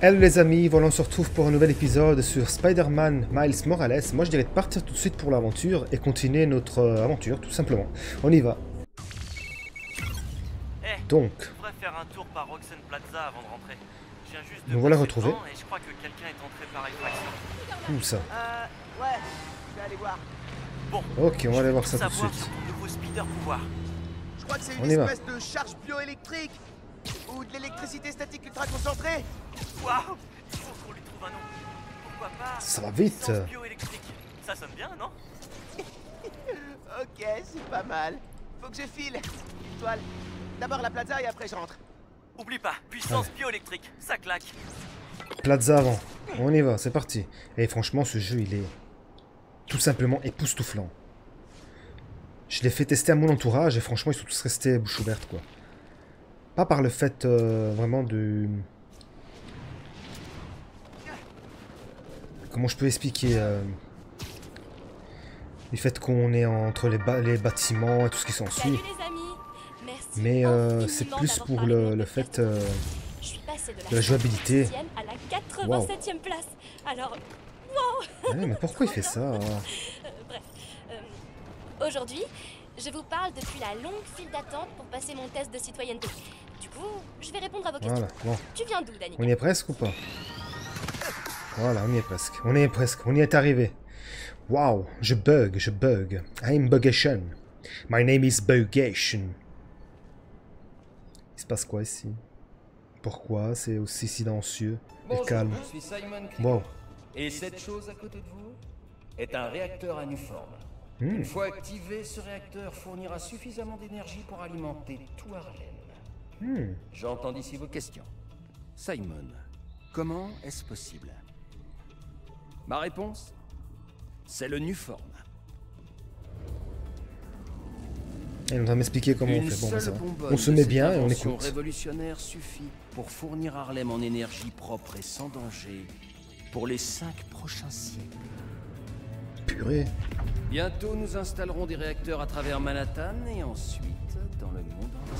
Hello les amis, voilà on se retrouve pour un nouvel épisode sur Spider-Man Miles Morales. Moi je dirais de partir tout de suite pour l'aventure et continuer notre aventure tout simplement. On y va. Hey, Donc, je devrais faire un tour par Roxanne Plaza avant de rentrer. Je viens juste de nous voilà passer retrouvés. devant et je crois que quelqu'un est entré par effraction. Où ça? Ouais, je vais aller voir. Bon, Ok, on va aller voir tout ça tout de savoir suite. sur ton nouveau speeder pouvoir. Je crois que c'est On une y va. espèce de charge bioélectrique. Ou de l'électricité statique ultra concentrée. Waouh, il faut qu'on lui trouve un nom. Pourquoi pas Ça va vite. puissance bioélectrique. Ça sonne bien, non? Ok, c'est pas mal. Faut que je file. Toile. D'abord la plaza et après je rentre. Oublie pas, puissance bioélectrique, ça claque. Plaza avant. On y va, c'est parti. Et franchement ce jeu il est tout simplement époustouflant. Je l'ai fait tester à mon entourage et franchement ils sont tous restés bouche ouverte quoi. Pas par le fait vraiment de... Comment je peux expliquer du fait qu'on est entre les bâtiments et tout ce qui s'ensuit. Salut les amis. Merci Mais infiniment c'est plus d'avoir pour parlé de le notre fait podcast. Je suis passée de la jouabilité. 56e à la 87e place. Alors, Ouais, mais pourquoi il fait ça? bref. Aujourd'hui, je vous parle depuis la longue file d'attente pour passer mon test de citoyenneté. Du coup, je vais répondre à vos questions. Voilà, bon. Tu viens d'où, Danica? On y est presque ou pas? Voilà, on y est presque. On y est presque. On y est arrivé. Wow, je bug. I'm Bugation. My name is Bugation. Il se passe quoi ici? Pourquoi c'est aussi silencieux et Bonjour, calme? je suis Simon Cribb. Wow. Et cette chose à côté de vous est un réacteur anuforme. Une fois activé, ce réacteur fournira suffisamment d'énergie pour alimenter tout Harlem. J'entends d'ici vos questions. Simon, comment est-ce possible? Ma réponse? C'est le Nuform. Elle va m'expliquer comment on Une fait. Bon, bah, ça seule va. bonbonne On se de met cette bien et on invention écoute. révolutionnaire suffit pour fournir Harlem en énergie propre et sans danger pour les 5 prochains siècles. Purée. Bientôt, nous installerons des réacteurs à travers Manhattan et ensuite dans le monde entier.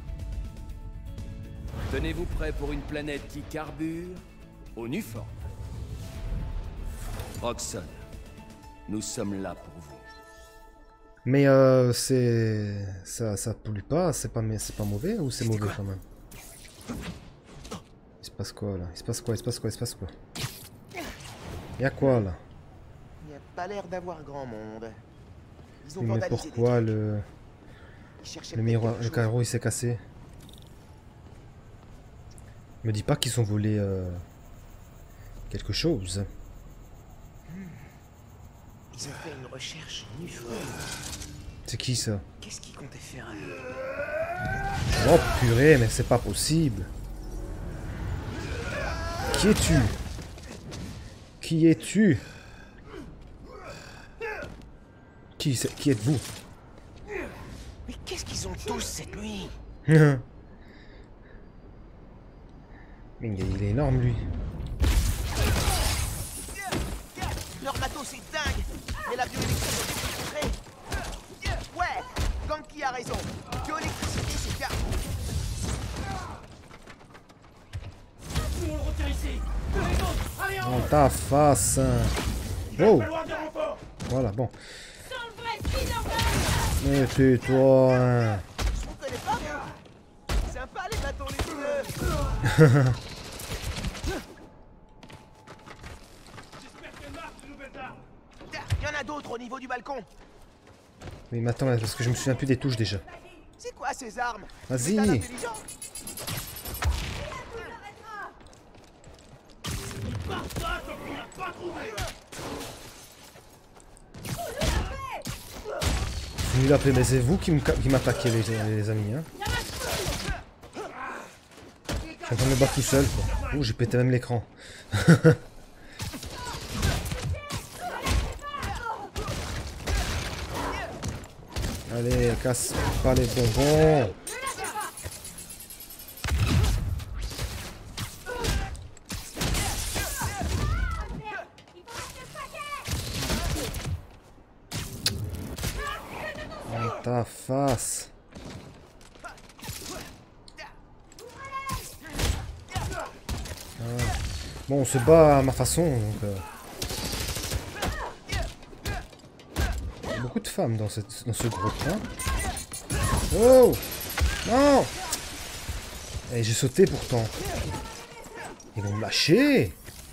Tenez-vous prêts pour une planète qui carbure au Nuform. Roxanne, nous sommes là pour vous. Mais c'est... Ça pollue pas, c'est pas mauvais ou c'est mauvais quand même? Il se passe quoi là? Il se passe quoi? Y'a quoi là? Il n'y a pas l'air d'avoir grand monde. Ils ont Mais vandalisé des pourquoi trucs. le Ils cherchaient miroir, peut-être le quelque chose. carreau il s'est cassé? Me dis pas qu'ils ont volé quelque chose. Ils ont fait une recherche Nuform. C'est qui ça? Qu'est-ce qu'ils comptaient faire? Oh purée, mais c'est pas possible. Qui es-tu? Qui es-tu? Qui êtes-vous? Mais qu'est-ce qu'ils ont tous cette nuit? Mais il est énorme lui. Leur matos c'est dingue. Mais la bioélectricité c'est concret. Ouais, Ganki a raison. Bioélectricité c'est bien. Dans ta face. Oh. Voilà, bon. Mais tais-toi. Hein. Je vous connais pas, vous. Sympa les bâtons les bleus. Il y en a d'autres au niveau du balcon. Oui, mais attends, parce que je me souviens plus des touches déjà. C'est quoi ces armes? Vas-y. Métal intelligent. Nul à mais c'est vous qui m'attaquez les amis. Hein. Je suis en train de me battre tout seul. Quoi. Oh, j'ai pété même l'écran. Allez, casse pas les bonbons. Dans ta face. Bon, on se bat à ma façon, donc... Il y a beaucoup de femmes dans, dans ce groupe, hein. Oh! Non! Et j'ai sauté pourtant. Ils vont me lâcher!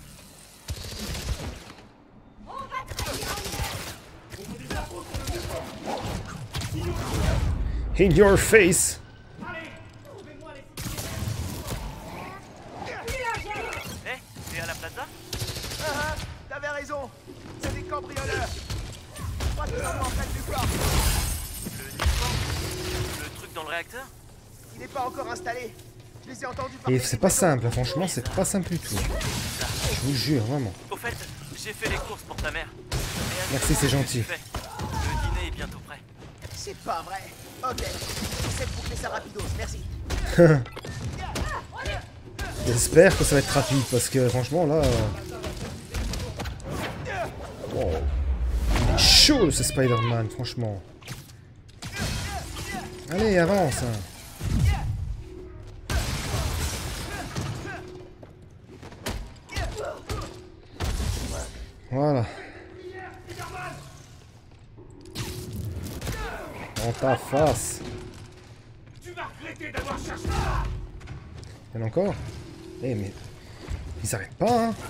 In your face! Eh, t'es à la plaza? Ah, t'avais raison. C'est des cambrioleurs. Je crois qu'ils sont en train du corps. Le uniforme? Le truc dans le réacteur? Il n'est pas encore installé. Je les ai entendus Et parler. c'est pas simple, franchement, c'est pas simple du tout. Je vous jure, vraiment. Au fait, j'ai fait les courses pour ta mère. Merci, c'est gentil. Le dîner est bientôt prêt. C'est pas vrai. Ok. J'essaie de boucler ça rapidos. Merci. J'espère que ça va être rapide, parce que franchement, là... Wow. Il est chaud, ce Spider-Man, franchement. Allez, avance, hein. Voilà. Dans ta face. Il y en a encore? Eh mais... Ils s'arrêtent pas, hein.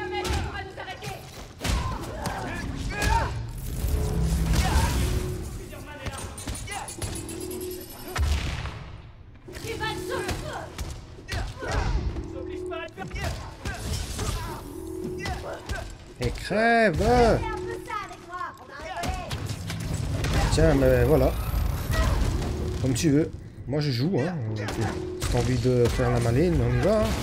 Et crève! Tiens, mais voilà. Comme tu veux. Moi je joue, hein. Si t'as envie de faire la maline, on y va. Hein.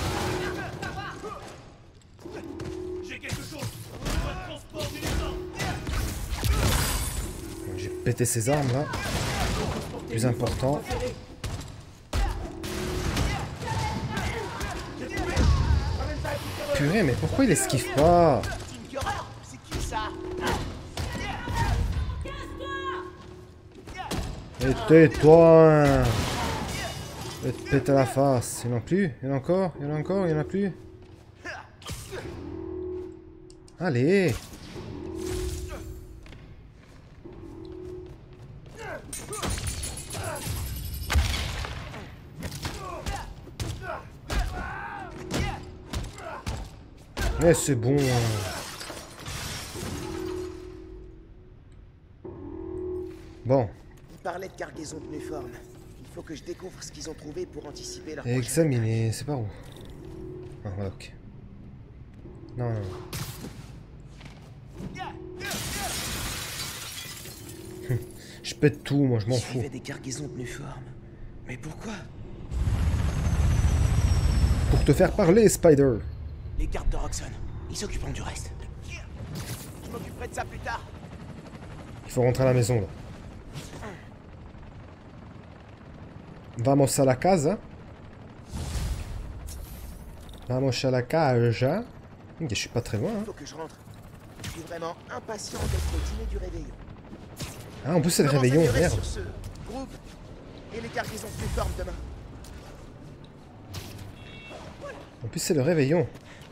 J'ai pété ces armes là. Plus important. Purée, mais pourquoi il esquive pas? C'est qui ça? Et tais-toi, hein. Je vais te péter la face. Il y en a plus? Il y en a encore? Il y en a encore? Il y en a plus? Allez! Mais c'est bon. Bon. Il parlait de cargaison de Nuform. Il faut que je découvre ce qu'ils ont trouvé pour anticiper leur Et prochaine examiner, c'est par où? Ah, voilà, ok. Non, non, non. Je pète tout, moi, je m'en fous. Il y avait des cargaisons de Nuform. Mais pourquoi? Pour te faire parler, Spider. Les gardes de Roxxon, ils s'occuperont du reste. Je m'occuperai de ça plus tard. Il faut rentrer à la maison, là. Vamos a la casa. Vamos a la casa. Ok, je suis pas très loin. Il Hein. faut que je rentre. Je suis vraiment impatient d'être au dîner du réveillon. Ah, en plus, c'est le Je me réveillon, renseignerai merde. sur ce groupe et les cargaisons de Nuform demain. En plus, c'est le réveillon.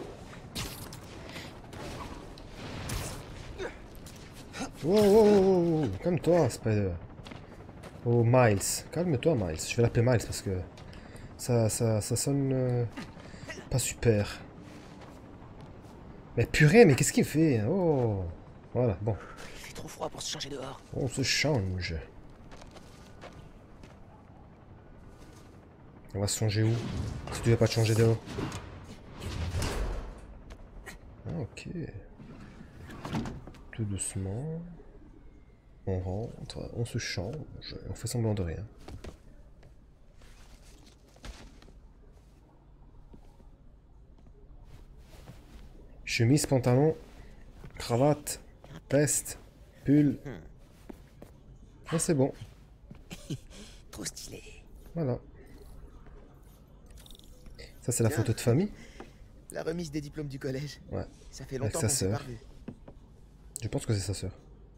Wow, wow, wow, wow. Calme-toi, Spider. Oh, Miles. Calme-toi, Miles. Je vais l'appeler Miles parce que ça sonne pas super. Mais purée, mais qu'est-ce qu'il fait? Oh, voilà, bon. Il fait trop froid pour se changer dehors. On se change. On va se changer où? Si tu veux pas te changer dehors. Ah, ok. Tout doucement. On rentre, on se change, on fait semblant de rien. Chemise, pantalon, cravate, veste, pull. Ah, c'est bon. Trop stylé. Voilà. Ça, c'est la photo de famille. La remise des diplômes du collège. Ouais. Ça fait Avec longtemps sa qu'on s'est sœur. pas revus. Je pense que c'est sa sœur.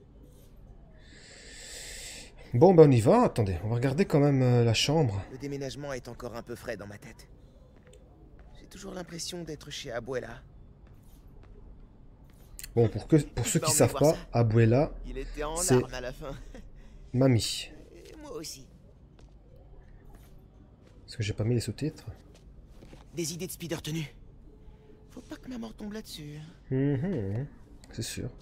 Bon, ben on y va. Attendez, on va regarder quand même la chambre. Le déménagement est encore un peu frais dans ma tête. J'ai toujours l'impression d'être chez Abuela, Bon, pour ceux qui Bah, savent voir pas, ça. Abuela, Il était en c'est larmes à la fin. mamie. Et moi aussi. Parce que j'ai pas mis les sous-titres. Des idées de speeder tenue. Faut pas que ma mort tombe là-dessus. C'est sûr.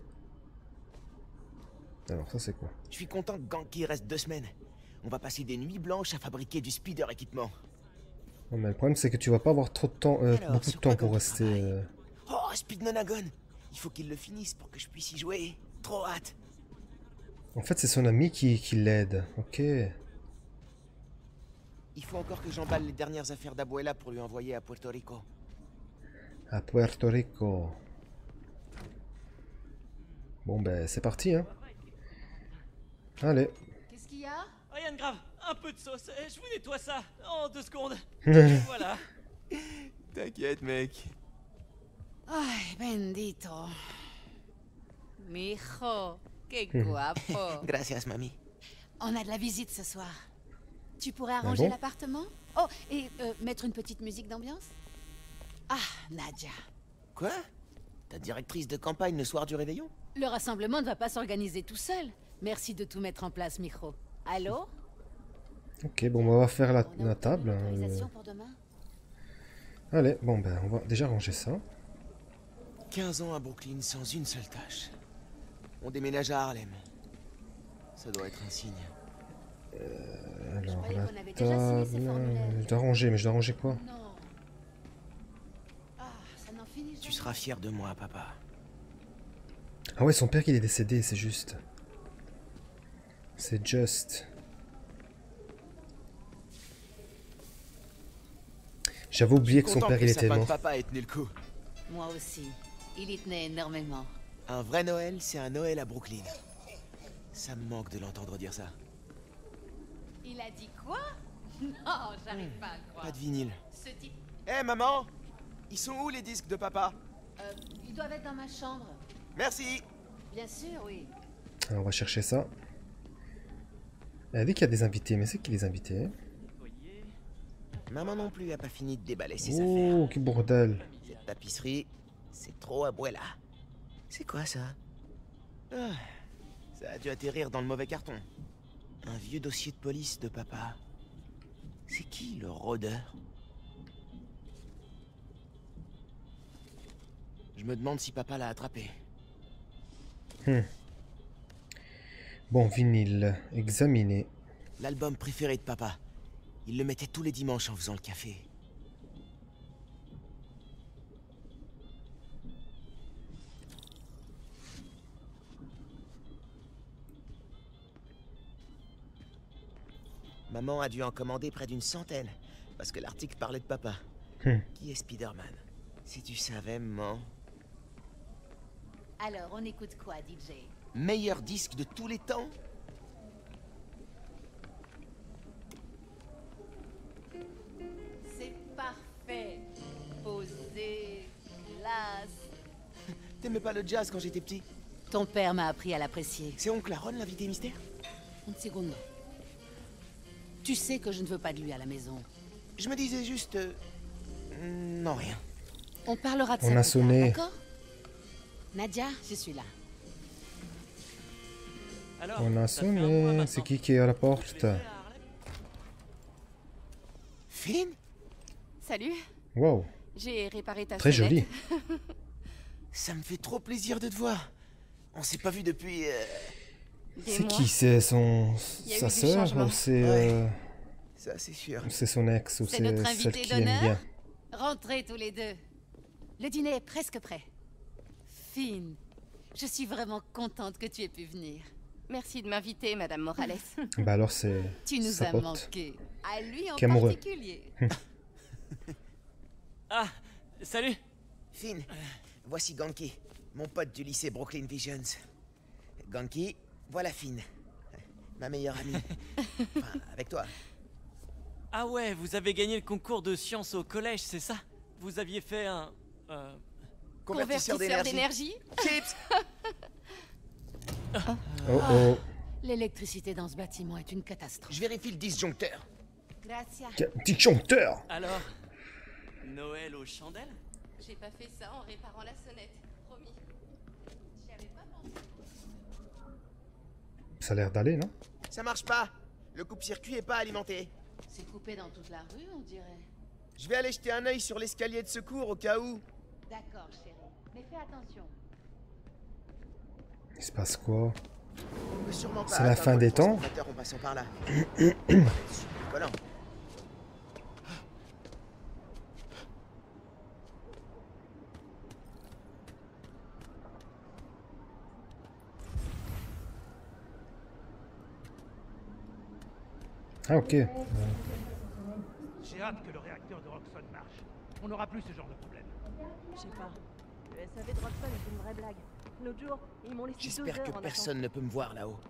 Alors ça c'est quoi? Je suis content que Ganki reste 2 semaines. On va passer des nuits blanches à fabriquer du speeder équipement. Non, mais le problème c'est que tu vas pas avoir trop de temps, Alors, beaucoup de sur temps quoi pour qu'on rester... travaille Oh, Speed Nonagon. Il faut qu'il le finisse pour que je puisse y jouer. Trop hâte. En fait c'est son ami qui l'aide. Ok. Il faut encore que j'emballe les dernières affaires d'Abuela pour lui envoyer à Puerto Rico. À Puerto Rico. Bon ben c'est parti hein. Allez. Qu'est-ce qu'il y a? Rien de grave, un peu de sauce. Je vous nettoie ça en 2 secondes. Voilà. T'inquiète, mec. Ay, bendito. Mijo, qué guapo. Gracias, mamie. On a de la visite ce soir. Tu pourrais arranger bon l'appartement? Oh, et mettre une petite musique d'ambiance? Ah, Nadia. Quoi? Ta directrice de campagne le soir du réveillon? Le rassemblement ne va pas s'organiser tout seul. Merci de tout mettre en place, Mijo. Allô? Ok, bon on va faire On a la obtenu table. l'autorisation pour demain? Allez, bon ben on va déjà ranger ça. 15 ans à Brooklyn sans une seule tâche. On déménage à Harlem. Ça doit être un signe. Alors croyais la qu'on avait déjà signé ces table... formulaires. Je dois ranger, mais je dois ranger quoi? Non. Ah, ça n'en finit jamais. Tu seras fier de moi, papa. Ah ouais, son père il est décédé, c'est juste. C'est juste. J'avais oublié que son Content père que il le était sapin de mort. papa ait tenu le coup. Moi aussi. Il y tenait énormément. Un vrai Noël, c'est un Noël à Brooklyn. Ça me manque de l'entendre dire ça. Il a dit quoi? Non, j'arrive pas à croire. Pas de vinyle. Ce type... Hé, maman! Ils sont où les disques de papa? ils doivent être dans ma chambre. Merci! Bien sûr, oui. Alors, on va chercher ça. Elle a dit qu'il y a des invités, mais c'est qui les invités? Maman non plus a pas fini de déballer ses affaires. Oh, quel bordel. Cette tapisserie, c'est trop Abuela. C'est quoi ça? Ah, ça a dû atterrir dans le mauvais carton. Un vieux dossier de police de papa. C'est qui le rôdeur? Je me demande si papa l'a attrapé. Bon, vinyle, examiner. L'album préféré de papa. Il le mettait tous les dimanches en faisant le café. Maman a dû en commander près d'une centaine, parce que l'article parlait de papa. Qui est Spider-Man? Si tu savais, maman. Alors, on écoute quoi, DJ? Meilleur disque de tous les temps? C'est parfait. Posé, classe. T'aimais pas le jazz quand j'étais petit? Ton père m'a appris à l'apprécier. C'est oncle Aaron, l'invité mystère? Un segundo. Tu sais que je ne veux pas de lui à la maison. Je me disais juste... non, rien. On parlera de ça On a plus tard, sonné. d'accord? Nadia, je suis là. Alors, On a ça fait un mois sonné. maintenant. C'est qui est à la porte? Je vais à Harlem. Finn? Salut, Wow, j'ai réparé ta très sonnette. joli. Ça me fait trop plaisir de te voir. On s'est pas vu depuis... Des C'est mois. qui? C'est son... Il y a eu sa du sœur changement. ou c'est... Ouais. Ça, c'est sûr. c'est son ex ou C'est c'est notre celle invité qui aime d'honneur. bien? Rentrez tous les deux. Le dîner est presque prêt. Fine. Je suis vraiment contente que tu aies pu venir. Merci de m'inviter, Madame Morales. Bah alors c'est... Tu nous sa as pote. manqué. À lui en Qui est amoureux. particulier. Ah, salut. Finn, voici Ganki, mon pote du lycée Brooklyn Visions. Ganki, voilà Finn. Ma meilleure amie. Enfin, avec toi. Ah ouais, vous avez gagné le concours de sciences au collège, c'est ça? Vous aviez fait un... Convertisseur d'énergie. Chips! Oh oh. L'électricité dans ce bâtiment est une catastrophe. Je vérifie le disjoncteur. Gracias. Petit chanteur. Alors, Noël aux chandelles? J'ai pas fait ça en réparant la sonnette, promis. Ça a l'air d'aller, non? Ça marche pas. Le coupe-circuit est pas alimenté. C'est coupé dans toute la rue, on dirait. Je vais aller jeter un œil sur l'escalier de secours au cas où. D'accord, chérie. Mais fais attention. Il se passe quoi? On peut sûrement pas C'est la atteindre fin le des temps? concentrateur en passant par là. Super collant. Ah, ok. J'ai hâte que le réacteur de Roxxon marche. On n'aura plus ce genre de problème. Je sais pas. Le SAV de Roxxon est une vraie blague. L'autre jour, ils m'ont laissé 2 J'espère heures que en personne ne peut me voir là-haut.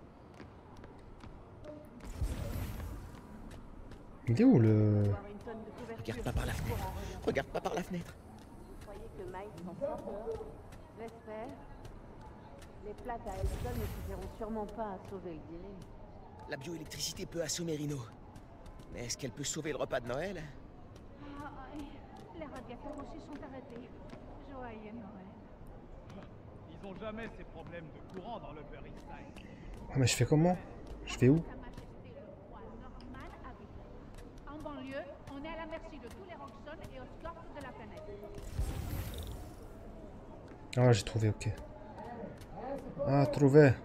Il est où le... attendant une tonne de couverture. Regarde pas par la fenêtre. Regarde pas par la fenêtre. Vous croyez que Mike s'en sort dehors? Laisse faire. Les plaques à Elton ne suffiront sûrement pas à sauver le dîner. La bioélectricité peut assommer Rino. Mais est-ce qu'elle peut sauver le repas de Noël? Les radiateurs aussi sont arrêtés. Joyeux Noël. Ils ont jamais ces problèmes de courant dans l'Upper East Side. Ah, mais je fais comment? Je vais où? Sa Majesté le roi Norman habite. En banlieue, on est à la merci de tous les Roxxon et aux Scorps de la planète. Ah, j'ai trouvé, ok. Ah, trouvé. Le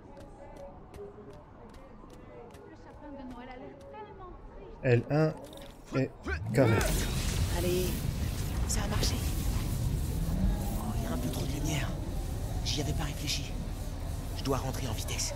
sapin de Noël a l'air tellement triste. L1 et carré. Allez, ça a marché. Oh, il y a un peu trop de lumière. J'y avais pas réfléchi. Je dois rentrer en vitesse.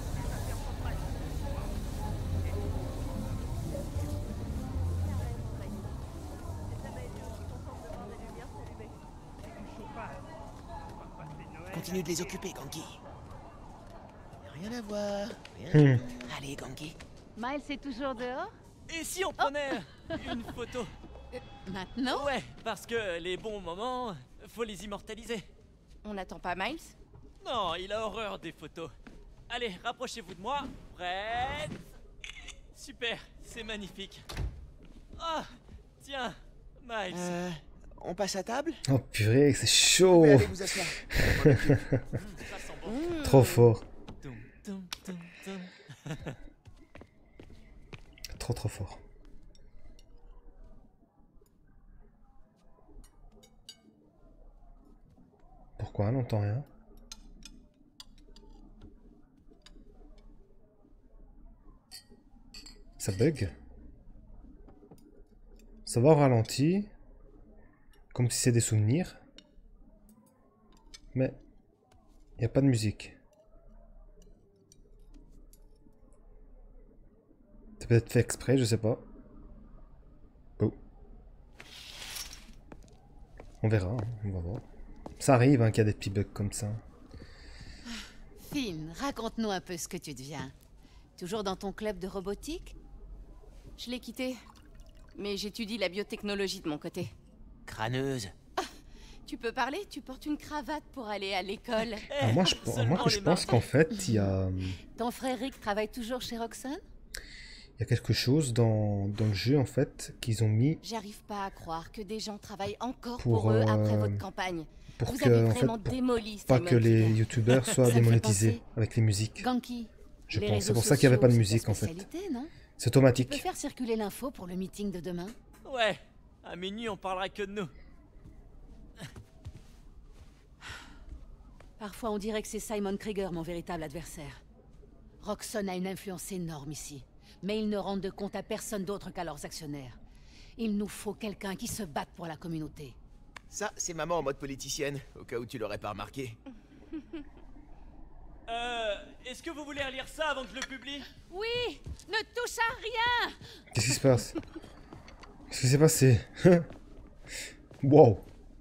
Continue de les occuper, Ganki. Rien à voir. Rien à voir. Allez, Ganki. Miles est toujours dehors? Et si on prenait une photo? Maintenant? Ouais, parce que les bons moments, faut les immortaliser. On n'attend pas Miles? Non, il a horreur des photos. Allez, rapprochez-vous de moi. Prête? Super, c'est magnifique. Ah, tiens, Miles. On passe à table? Oh purée, c'est Vous chaud. pouvez aller vous asseoir. Ça sent bon. Trop fort. Tum, tum, tum, tum. Trop fort. Pourquoi on n'entend rien? Ça bug? Ça va au ralenti. Comme si c'est des souvenirs. Mais il n'y a pas de musique. C'est peut-être fait exprès, je sais pas. Oh. On verra, hein, on va voir. Ça arrive hein, qu'il y a des petits bugs comme ça. Finn, raconte-nous un peu ce que tu deviens. Toujours dans ton club de robotique? Je l'ai quitté. Mais j'étudie la biotechnologie de mon côté. Crâneuse. Tu peux parler? Tu portes une cravate pour aller à l'école. Alors moi, je pense qu'en fait, il y a Ton frère Rick travaille toujours chez Roxxon? quelque chose dans le jeu, en fait, qu'ils ont mis J'arrive pas à croire que des gens travaillent encore Pour, pour eux après votre campagne. pour Vous que, avez en fait, vraiment pour démoli pas Simon que les Krieger. youtubeurs soient Ça me fait démonétisés penser. avec les musiques. Ganki. Je les pense. réseaux C'est pour ça qu'il n'y avait pas de sociaux, musique, c'est ta en fait. spécialité, non? C'est Tu peux automatique. faire circuler l'info pour le meeting de demain? Ouais, à minuit on parlera que de nous. Parfois, on dirait que c'est Simon Krieger, mon véritable adversaire. Roxxon a une influence énorme ici, mais ils ne rendent de compte à personne d'autre qu'à leurs actionnaires. Il nous faut quelqu'un qui se batte pour la communauté. Ça, c'est maman en mode politicienne, au cas où tu l'aurais pas remarqué. Est-ce que vous voulez relire ça avant que je le publie? Oui! Ne touche à rien! Qu'est-ce qui se passe? Qu'est-ce qui s'est passé? Wow.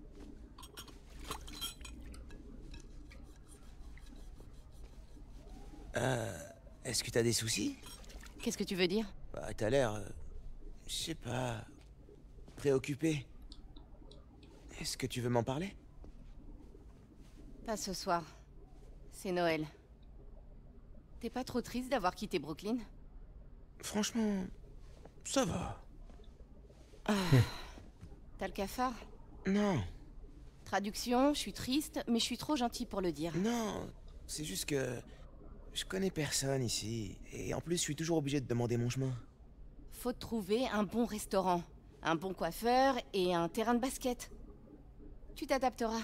Est-ce que t'as des soucis? Qu'est-ce que tu veux dire? Bah, t'as l'air... je sais pas... préoccupé. Est-ce que tu veux m'en parler? Pas ce soir. C'est Noël. T'es pas trop triste d'avoir quitté Brooklyn? Franchement... ça va. T'as le cafard? Non, Traduction, je suis triste, mais je suis trop gentil pour le dire. non, c'est juste que... Je connais personne ici. Et en plus, je suis toujours obligé de demander mon chemin. Faut trouver un bon restaurant, un bon coiffeur et un terrain de basket. Tu t'adapteras.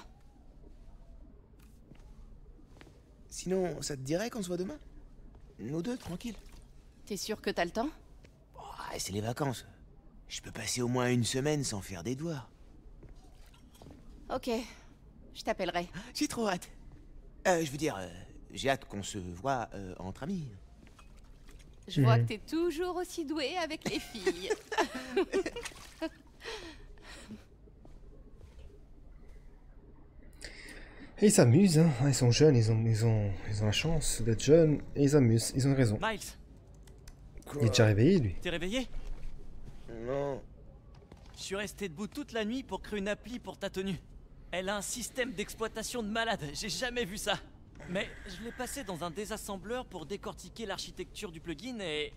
Sinon, ça te dirait qu'on se voit demain? Nous deux, tranquille. T'es sûr que t'as le temps? Oh, c'est les vacances. Je peux passer au moins une semaine sans faire des devoirs. Ok, je t'appellerai. J'ai trop hâte. Je veux dire, j'ai hâte qu'on se voit entre amis. Je vois que t'es toujours aussi doué avec les filles. Et ils s'amusent, hein. Ils sont jeunes, ils ont la chance d'être jeunes et ils s'amusent, ils ont raison. Miles, Quoi? Il est déjà réveillé, lui. t'es réveillé? Non. Je suis resté debout toute la nuit pour créer une appli pour ta tenue. Elle a un système d'exploitation de malade, j'ai jamais vu ça. Mais je l'ai passé dans un désassembleur pour décortiquer l'architecture du plugin et...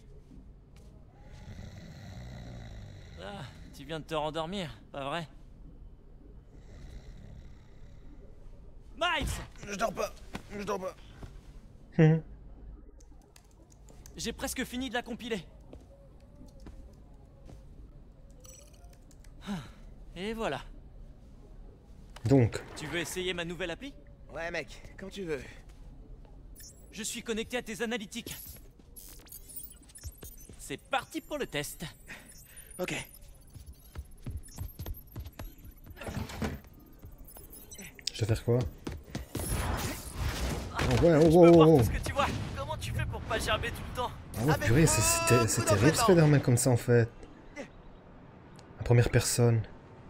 Ah, tu viens de te rendormir, pas vrai? Miles! Je dors pas. Je dors pas. J'ai presque fini de la compiler. Et voilà. Donc, Tu veux essayer ma nouvelle appli? Ouais, mec, quand tu veux. Je suis connecté à tes analytiques. C'est parti pour le test. Ok. je vais faire quoi? Oh ouais, Je peux voir oh. tout ce que tu vois. Comment tu fais pour pas gerber tout le temps? Ah ouais, purée, c'est terrible Spider-Man comme ça en fait. La première personne.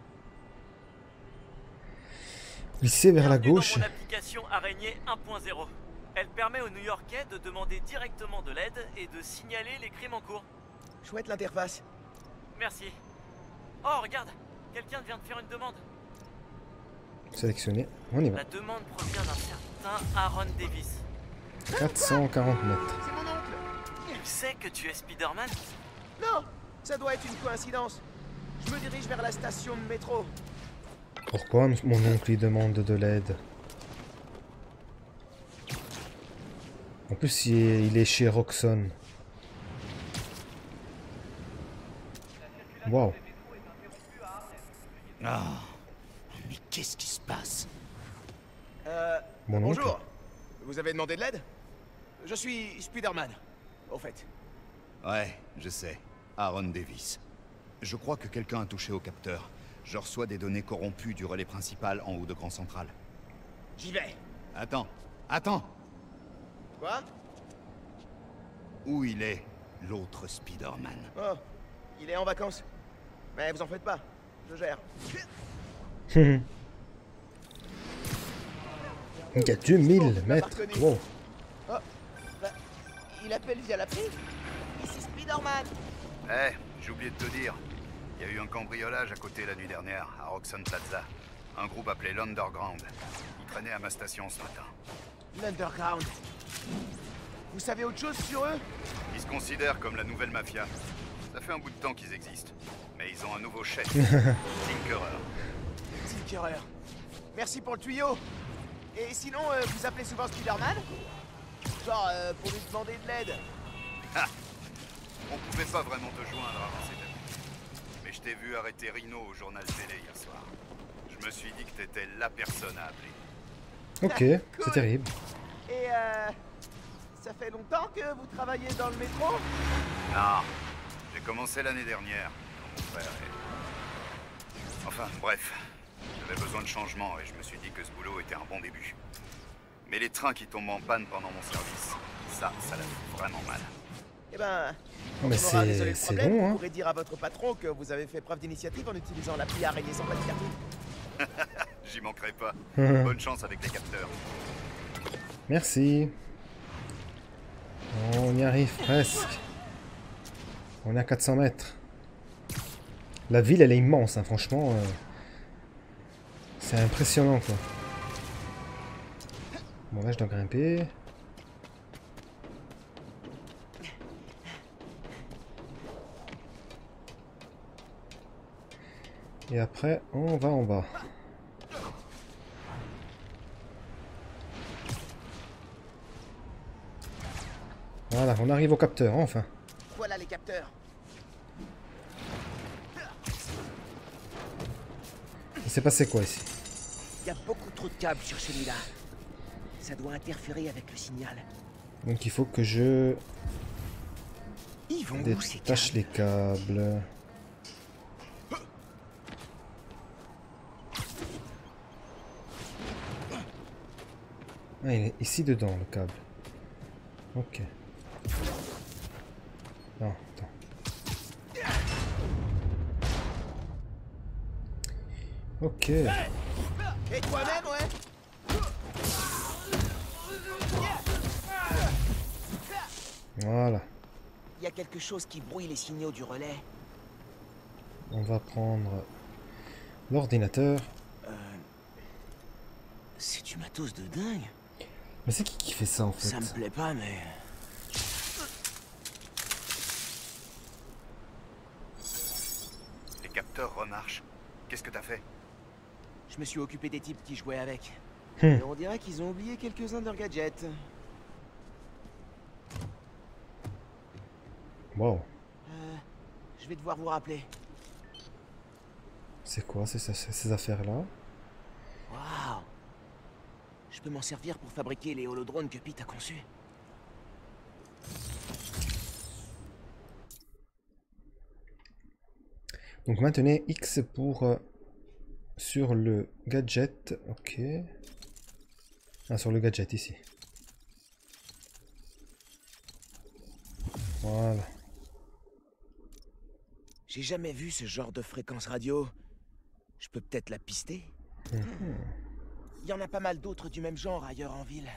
Glisser vers la gauche. Dans mon application Araignée 1.0. Elle permet aux New-Yorkais de demander directement de l'aide et de signaler les crimes en cours. Chouette l'interface. Merci. Oh, regarde, quelqu'un vient de faire une demande. Sélectionner, on y va. La demande provient d'un certain Aaron Davis. 440 mètres. C'est mon oncle. Il sait que tu es Spider-Man? Non, ça doit être une coïncidence. Je me dirige vers la station de métro. Pourquoi mon oncle lui demande de l'aide? En plus, il est chez Roxxon. Waouh. Ah, mais qu'est-ce qui se passe? Mon oncle. Bonjour. Vous avez demandé de l'aide? Je suis Spider-Man, au fait. Ouais, je sais. Aaron Davis. Je crois que quelqu'un a touché au capteur. Je reçois des données corrompues du relais principal en haut de Grand Central. J'y vais. Attends. Quoi? Où il est, l'autre Spider-Man? Oh, il est en vacances. Mais vous en faites pas, je gère. Il y a 2000 mètres. Wow. Oh, bah, il appelle via l'appli? Ici Spider-Man. J'ai oublié de te dire. Il y a eu un cambriolage à côté la nuit dernière, à Roxxon Plaza. Un groupe appelé l'Underground. Il traînait à ma station ce matin. L'Underground. Vous savez autre chose sur eux? Ils se considèrent comme la nouvelle mafia. Ça fait un bout de temps qu'ils existent. Mais ils ont un nouveau chef, Tinkerer. Tinkerer. Merci pour le tuyau. Et sinon, vous appelez souvent Spider-Man? Genre, pour lui demander de l'aide. Ah, on pouvait pas vraiment te joindre avant cette année. Mais je t'ai vu arrêter Rhino au journal télé hier soir. Je me suis dit que t'étais la personne à appeler. Ok, Cool. c'est terrible. Et ça fait longtemps que vous travaillez dans le métro? Non, j'ai commencé l'année dernière. Mon frère est... Enfin, bref. J'avais besoin de changement et je me suis dit que ce boulot était un bon début. Mais les trains qui tombent en panne pendant mon service, ça la fait vraiment mal. Eh ben, Non, mais on aura désolé le c'est problème, long, vous hein. pourrez dire à votre patron que vous avez fait preuve d'initiative en utilisant l'appli Araignée sans plastique cartoon. J'y manquerai pas. Bonne chance avec les capteurs. Merci. On y arrive presque. On est à 400 mètres. La ville, elle est immense, hein, franchement. C'est impressionnant, quoi. Bon, là, je dois grimper. Et après, on va en bas. Voilà, on arrive au capteur, enfin. Voilà les capteurs. Il s'est passé quoi ici? Il y a beaucoup trop de câbles sur celui-là. Ça doit interférer avec le signal. Donc il faut que je Ils vont où, ces détache les câbles. Ah, il est ici dedans le câble. Ok. Non, attends. Ok. Et toi-même, ouais. Voilà. Il y a quelque chose qui brouille les signaux du relais. On va prendre l'ordinateur. C'est du matos de dingue. Mais c'est qui fait ça en fait? Ça me plaît pas, mais... Les capteurs remarchent. Qu'est-ce que t'as fait? Je me suis occupé des types qui jouaient avec. Hmm. Et on dirait qu'ils ont oublié quelques-uns de leurs gadgets. Wow. Je vais devoir vous rappeler. C'est quoi ces affaires-là? Waouh! Je peux m'en servir pour fabriquer les holodrones que Pete a conçus. Donc maintenez X pour sur le gadget. Ok. Ah, sur le gadget ici. Voilà. J'ai jamais vu ce genre de fréquence radio. Je peux peut-être la pister. Il y en a pas mal d'autres du même genre ailleurs en ville.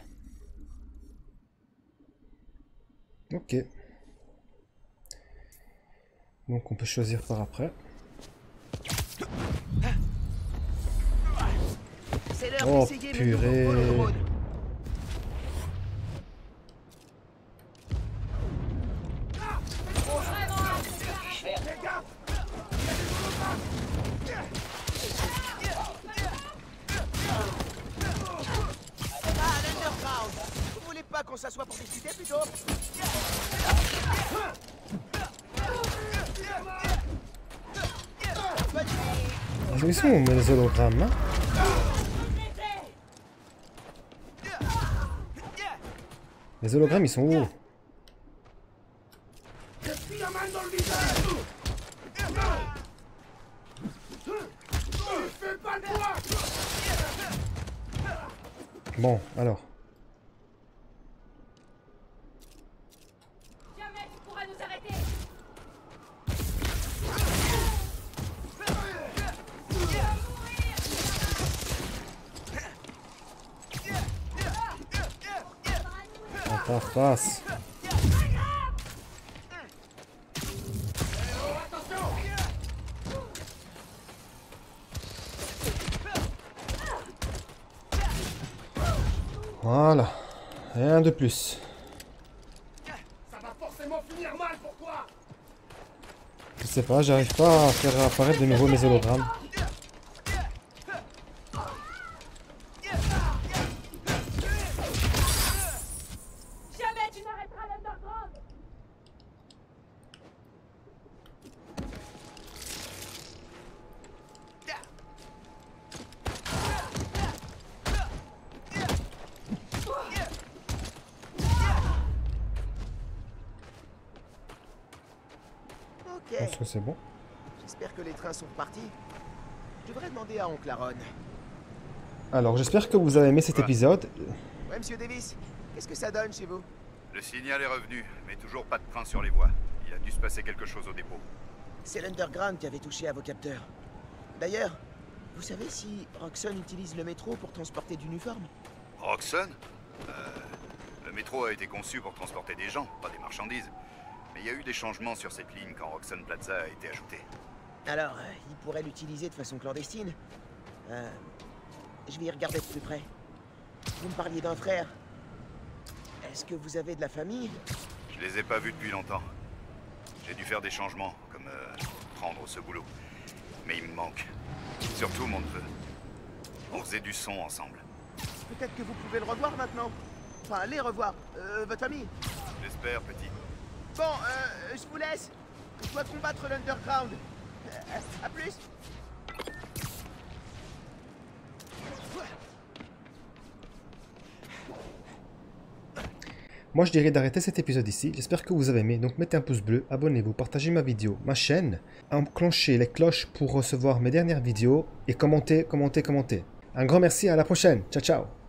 Ok. Donc on peut choisir par après. C'est l'heure Oh d'essayer le purée. nouveau holodrone. Vous voulez pas qu'on s'assoie pour discuter plutôt? Ils sont où les hologrammes hein? Les hologrammes ils sont où? Bon, alors. Jamais tu pourras nous arrêter. En ta face. Voilà. Rien de plus. Ça va forcément finir mal pour toi. Je sais pas, j'arrive pas à faire apparaître de nouveau mes hologrammes. Jamais tu n'arrêteras l'Underground. Ok. Je pense que c'est bon. J'espère que les trains sont repartis. Je devrais demander à Oncle Aaron. Alors, j'espère que vous avez aimé cet épisode. Ouais, Monsieur Davis, qu'est-ce que ça donne chez vous? Le signal est revenu, mais toujours pas de train sur les voies. Il a dû se passer quelque chose au dépôt. C'est l'Underground qui avait touché à vos capteurs. D'ailleurs, vous savez si Roxxon utilise le métro pour transporter d'uniformes? Roxxon? Le métro a été conçu pour transporter des gens, pas des marchandises. Mais il y a eu des changements sur cette ligne quand Roxxon Plaza a été ajouté. Alors, il pourrait l'utiliser de façon clandestine. Je vais y regarder de plus près. Vous me parliez d'un frère. Est-ce que vous avez de la famille? Je les ai pas vus depuis longtemps. J'ai dû faire des changements, comme prendre ce boulot. Mais il me manque. Surtout mon neveu. On faisait du son ensemble. Peut-être que vous pouvez le revoir maintenant. Enfin, les revoir. Votre famille. J'espère, petit. Bon, je vous laisse. Je dois combattre l'Underground. À plus. Moi je dirais d'arrêter cet épisode ici, j'espère que vous avez aimé, donc mettez un pouce bleu, abonnez-vous, partagez ma vidéo, ma chaîne, enclenchez les cloches pour recevoir mes dernières vidéos et commentez. Un grand merci, à la prochaine, ciao ciao.